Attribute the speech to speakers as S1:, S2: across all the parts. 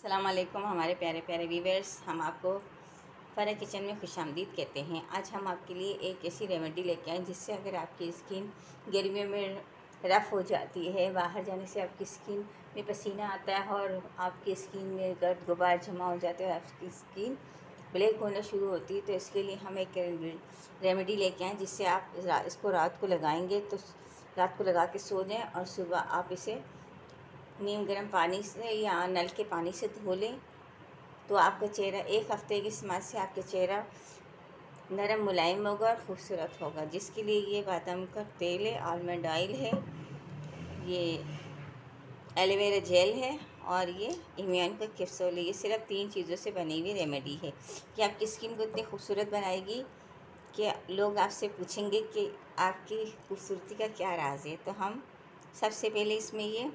S1: अस्सलाम वालेकुम हमारे प्यारे प्यारे व्यूअर्स, हम आपको फ़रा किचन में खुशामदीद कहते हैं। आज हम आपके लिए एक ऐसी रेमेडी लेके आए जिससे अगर आपकी स्किन गर्मियों में रफ़ हो जाती है, बाहर जाने से आपकी स्किन में पसीना आता है और आपकी स्किन में गर्द गुबार जमा हो जाते हैं, आपकी स्किन ब्लैक होना शुरू होती है, तो इसके लिए हम एक रेमेडी लेके आए जिससे आप इसको रात को लगाएंगे तो रात को लगा के सो जाएँ और सुबह आप इसे नीम गर्म पानी से या नल के पानी से धो लें तो आपका चेहरा एक हफ्ते के इस्तेमाल से आपका चेहरा नरम मुलायम होगा और ख़ूबसूरत होगा। जिसके लिए ये बादाम का तेल है, आलमंड ऑयल है, ये एलोवेरा जेल है और ये इम्यून का कैप्सूल है। ये सिर्फ 3 चीज़ों से बनी हुई रेमेडी है कि आपकी स्किन को इतनी खूबसूरत बनाएगी कि लोग आपसे पूछेंगे कि आपकी खूबसूरती का क्या राज है। तो हम सबसे पहले इसमें ये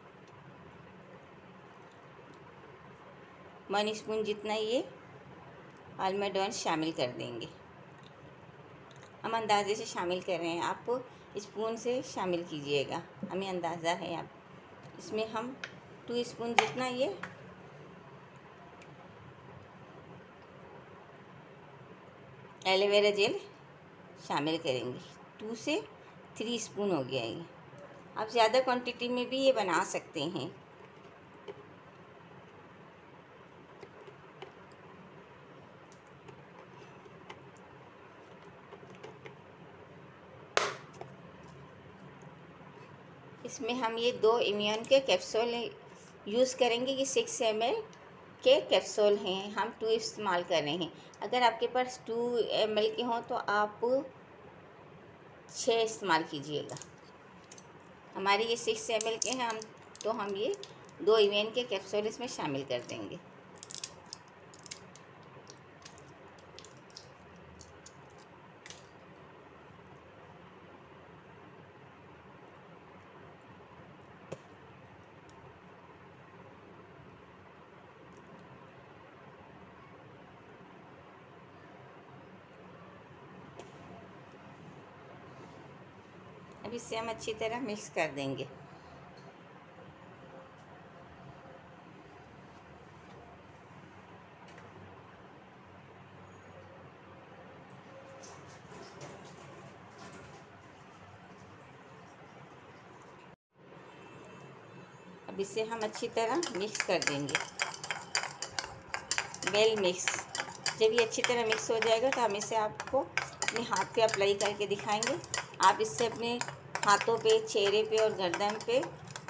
S1: 1 स्पून जितना ये आलमंड ऑयल शामिल कर देंगे। हम अंदाजे से शामिल कर रहे हैं, आप स्पून से शामिल कीजिएगा, हमें अंदाज़ा है। आप इसमें हम 2 स्पून जितना ये एलोवेरा जेल शामिल करेंगे। 2 से 3 स्पून हो गया ये। आप ज़्यादा क्वांटिटी में भी ये बना सकते हैं। इसमें हम ये 2 इम्यून के कैप्सूल यूज़ करेंगे। ये 6 ml के कैप्सूल हैं, हम 2 इस्तेमाल कर रहे हैं। अगर आपके पास 2 ml के हों तो आप 6 इस्तेमाल कीजिएगा। हमारे ये 6 ml के हैं, हम ये 2 इम्यून के कैप्सूल इसमें शामिल कर देंगे। अब इससे हम अच्छी तरह मिक्स कर देंगे। अब इसे हम अच्छी तरह मिक्स कर देंगे, वेल मिक्स। जब ये अच्छी तरह मिक्स हो जाएगा तो हम इसे आपको अपने हाथ पे अप्लाई करके दिखाएंगे। आप इससे अपने हाथों पे, चेहरे पे और गर्दन पे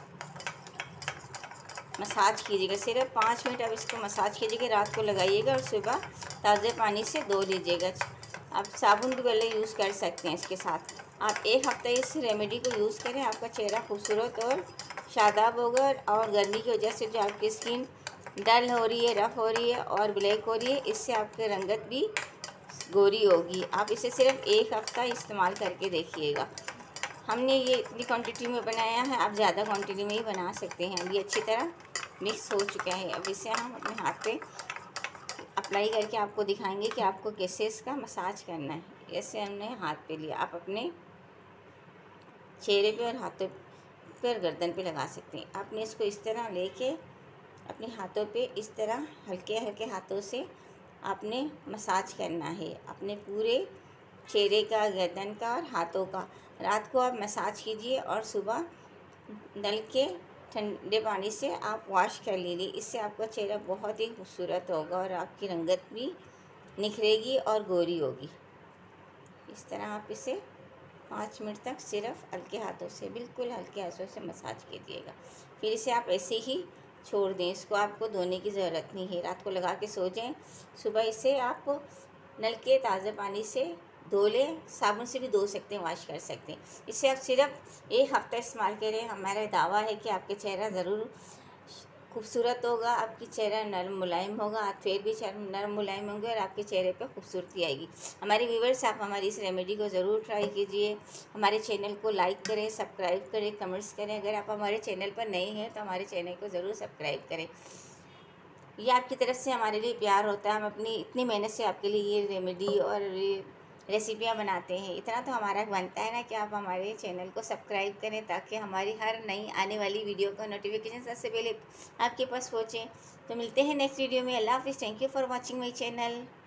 S1: मसाज कीजिएगा। सिर्फ 5 मिनट आप इसको मसाज कीजिएगा, रात को लगाइएगा और सुबह ताज़े पानी से धो लीजिएगा। आप साबुन भी पहले यूज़ कर सकते हैं इसके साथ। आप 1 हफ्ता इस रेमेडी को यूज़ करें, आपका चेहरा खूबसूरत और शादाब होगा। और गर्मी की वजह से जो आपकी स्किन डल हो रही है, रफ़ हो रही है और ब्लैक हो रही है, इससे आपकी रंगत भी गोरी होगी। आप इसे सिर्फ 1 हफ्ता इस्तेमाल करके देखिएगा। हमने ये इतनी क्वांटिटी में बनाया है, आप ज़्यादा क्वांटिटी में ही बना सकते हैं। ये अच्छी तरह मिक्स हो चुका है। अब इसे हम अपने हाथ पे अप्लाई करके आपको दिखाएंगे कि आपको कैसे इसका मसाज करना है। ऐसे हमने हाथ पे लिया, आप अपने चेहरे पे और हाथों पर गर्दन पे लगा सकते हैं। आपने इसको इस तरह लेके अपने हाथों पे इस तरह हल्के हल्के हाथों से आपने मसाज करना है, अपने पूरे चेहरे का, गर्दन का और हाथों का। रात को आप मसाज कीजिए और सुबह नल के ठंडे पानी से आप वॉश कर लीजिए। इससे आपका चेहरा बहुत ही खूबसूरत होगा और आपकी रंगत भी निखरेगी और गोरी होगी। इस तरह आप इसे 5 मिनट तक सिर्फ हल्के हाथों से, बिल्कुल हल्के हाथों से मसाज कीजिएगा। फिर इसे आप ऐसे ही छोड़ दें, इसको आपको धोने की ज़रूरत नहीं है। रात को लगा के सो जाएं, सुबह इसे आप नल के ताज़े पानी से धो लें, साबुन से भी धो सकते हैं, वॉश कर सकते हैं। इसे आप सिर्फ 1 हफ्ता इस्तेमाल करें। हमारा दावा है कि आपके चेहरा ज़रूर खूबसूरत होगा, आपकी चेहरा नरम मुलायम होगा, हाथ पैर भी नरम मुलायम होंगे और आपके चेहरे पर खूबसूरती आएगी। हमारे व्यूअर्स, आप हमारी इस रेमेडी को ज़रूर ट्राई कीजिए। हमारे चैनल को लाइक करें, सब्सक्राइब करें, कमेंट्स करें। अगर आप हमारे चैनल पर नए हैं तो हमारे चैनल को ज़रूर सब्सक्राइब करें। ये आपकी तरफ से हमारे लिए प्यार होता है। हम अपनी इतनी मेहनत से आपके लिए ये रेमेडी और ये रेसिपियाँ बनाते हैं। इतना तो हमारा बनता है ना कि आप हमारे चैनल को सब्सक्राइब करें ताकि हमारी हर नई आने वाली वीडियो का नोटिफिकेशन सबसे पहले आपके पास पहुँचे। तो मिलते हैं नेक्स्ट वीडियो में। अल्लाह हाफिज़। Thank you for watching my channel.